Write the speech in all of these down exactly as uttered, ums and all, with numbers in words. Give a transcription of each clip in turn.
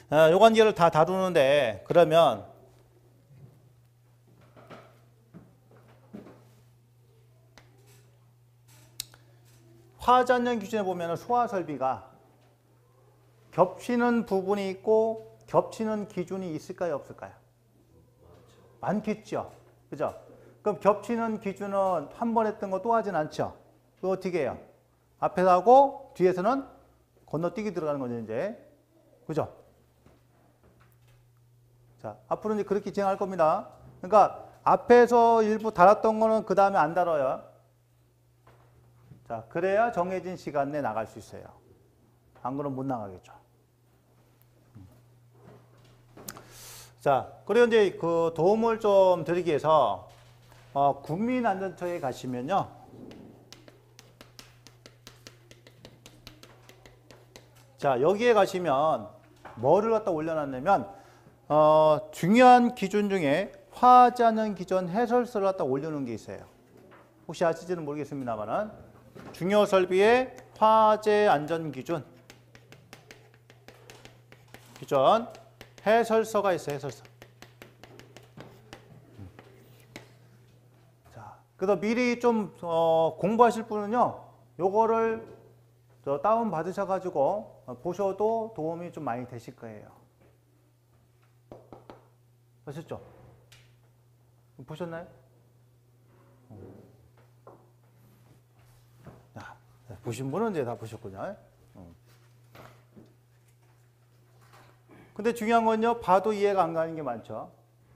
어, 요 관계를 다 다루는데 그러면 화전년 기준에 보면 소화설비가 겹치는 부분이 있고 겹치는 기준이 있을까요? 없을까요? 많겠죠. 그죠? 그럼 겹치는 기준은 한 번 했던 거 또 하진 않죠. 그거 어떻게 해요? 앞에서 하고 뒤에서는 건너뛰기 들어가는 거죠, 이제. 그죠? 자, 앞으로 이제 그렇게 진행할 겁니다. 그러니까 앞에서 일부 달았던 거는 그 다음에 안 달아요. 자, 그래야 정해진 시간 내에 나갈 수 있어요. 안 그러면 못 나가겠죠. 자, 그리고 이제 그 도움을 좀 드리기 위해서 어, 국민안전처에 가시면요. 자, 여기에 가시면 뭐를 갖다 올려놨냐면 어, 중요한 기준 중에 화재안전 기준 해설서를 갖다 올려놓은 게 있어요. 혹시 아실지는 모르겠습니다만은 중요 설비의 화재 안전 기준 기준 해설서가 있어요. 해설서. 자, 그래서 미리 좀 어, 공부하실 분은요, 요거를 저 다운 받으셔가지고 어, 보셔도 도움이 좀 많이 되실 거예요. 아셨죠? 보셨나요? 자, 보신 분은 이제 다 보셨군요. 근데 중요한 건요, 봐도 이해가 안 가는 게 많죠.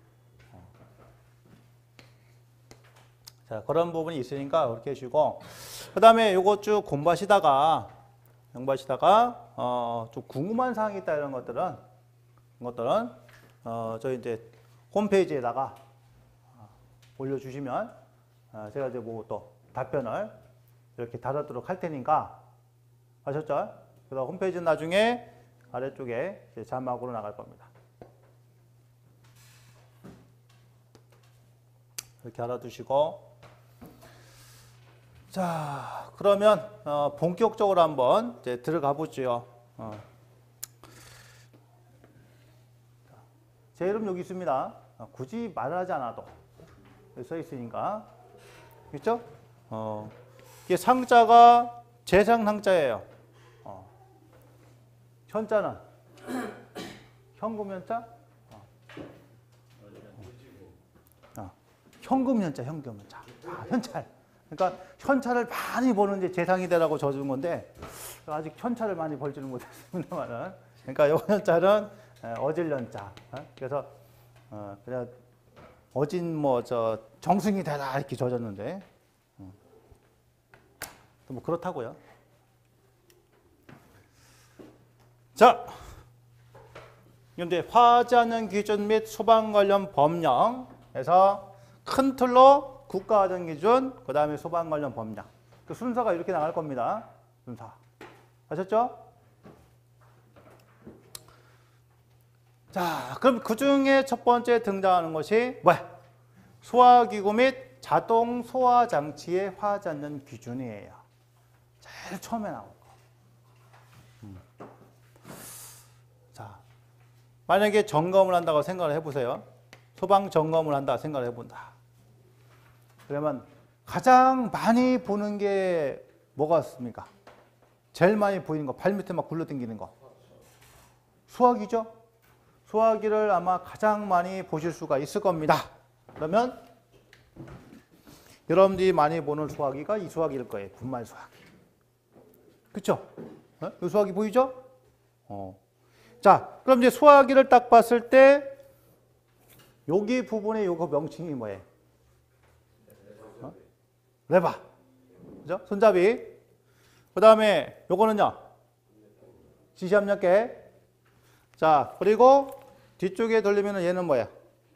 자, 그런 부분이 있으니까 그렇게 해주시고, 그 다음에 요거 쭉 공부하시다가, 공부하시다가, 어, 좀 궁금한 사항이 있다 이런 것들은, 이런 것들은, 어, 저희 이제 홈페이지에다가 올려주시면, 어, 제가 이제 뭐 또 답변을 이렇게 달아도록 할 테니까, 아셨죠? 그래서 홈페이지는 나중에 아래쪽에 이제 자막으로 나갈 겁니다. 이렇게 알아두시고, 자, 그러면 어, 본격적으로 한번 이제 들어가 보죠. 어. 제 이름 여기 있습니다. 어, 굳이 말하지 않아도 여기 써 있으니까, 그렇죠? 어, 이게 상자가 재상 상자예요. 어. 현자는 현금 현자, 어. 어. 현금 현자, 현금 현자, 아, 현찰. 그러니까 현찰을 많이 버는 이제 재상이 되라고 져준 건데 아직 현찰을 많이 벌지는 못했습니다만은. 그러니까 요 현찰은 어질 현자. 어? 그래서 어, 그냥 어진 뭐 저 정승이 되라 이렇게 져졌는데, 어. 또 뭐 그렇다고요. 자, 그런데 화재안전 기준 및 소방 관련 법령에서 큰 틀로 국가안전기준, 그 다음에 소방 관련 법령. 그 순서가 이렇게 나갈 겁니다. 순서. 아셨죠? 자, 그럼 그 중에 첫 번째 등장하는 것이 뭐야? 소화기구 및 자동 소화장치의 화재안전 기준이에요. 제일 처음에 나온 거. 음. 자, 만약에 점검을 한다고 생각을 해보세요. 소방 점검을 한다 생각을 해본다. 그러면 가장 많이 보는 게 뭐가 있습니까? 제일 많이 보이는 거, 발 밑에 막 굴러당기는 거. 소화기죠? 소화기를 아마 가장 많이 보실 수가 있을 겁니다. 그러면 여러분들이 많이 보는 소화기가 이 소화기일 거예요. 분말 소화기. 그쵸? 어? 이 소화기 보이죠? 어. 자, 그럼 이제 소화기를 딱 봤을 때 여기 부분에 요거 명칭이 뭐예요? 어? 레바. 그죠? 손잡이. 그 다음에 요거는요? 지시압력계. 자, 그리고 뒤쪽에 돌리면 얘는 뭐야?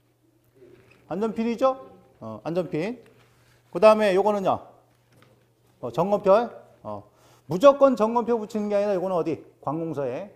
안전핀이죠? 어, 안전핀. 그 다음에 요거는요? 어, 점검표. 어, 무조건 점검표 붙이는 게 아니라 요거는 어디? 관공서에.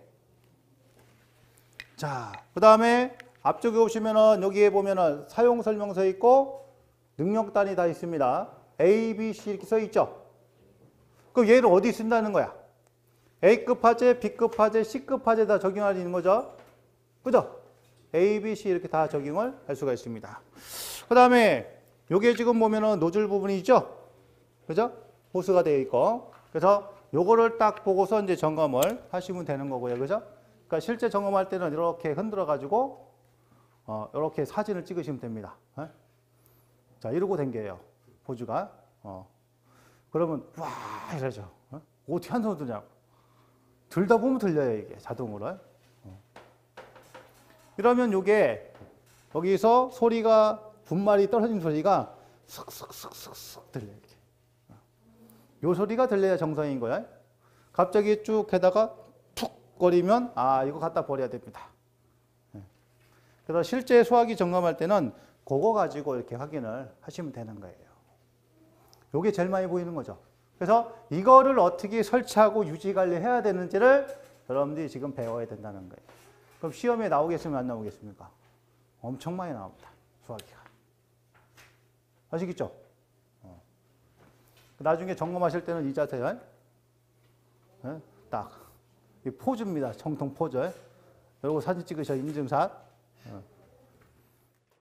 자, 그 다음에 앞쪽에 오시면은 여기에 보면은 사용 설명서 있고 능력단이 다 있습니다. A, B, C 이렇게 써 있죠? 그럼 얘를 어디 쓴다는 거야? A급 화재, B급 화재, C급 화재 다 적용할 수 있는 거죠? 그죠? A, B, C 이렇게 다 적용을 할 수가 있습니다. 그 다음에 요게 지금 보면은 노즐 부분이죠? 그죠? 호스가 되어 있고. 그래서 요거를 딱 보고서 이제 점검을 하시면 되는 거고요. 그죠? 그러니까 실제 점검할 때는 이렇게 흔들어 가지고 어, 이렇게 사진을 찍으시면 됩니다. 어? 자, 이러고 댕겨요. 보주가. 어. 그러면 와 이러죠. 어? 어떻게 한 손으로 드냐고. 들다 보면 들려요, 이게 자동으로. 어. 이러면 요게 여기서 소리가 분말이 떨어진 소리가 슥슥슥슥슥 들려요. 이렇게. 요 소리가 들려야 정상인 거야. 갑자기 쭉 해다가 툭 거리면 아 이거 갖다 버려야 됩니다. 그래서 실제 소화기 점검할 때는 그거 가지고 이렇게 확인을 하시면 되는 거예요. 요게 제일 많이 보이는 거죠. 그래서 이거를 어떻게 설치하고 유지 관리해야 되는지를 여러분들이 지금 배워야 된다는 거예요. 그럼 시험에 나오겠습니까? 안 나오겠습니까? 엄청 많이 나옵니다. 소화기가. 아시겠죠? 어. 나중에 점검하실 때는 이 자세, 네? 딱. 이 포즈입니다. 정통 포즈. 이러고 사진 찍으셔, 인증샷. 어.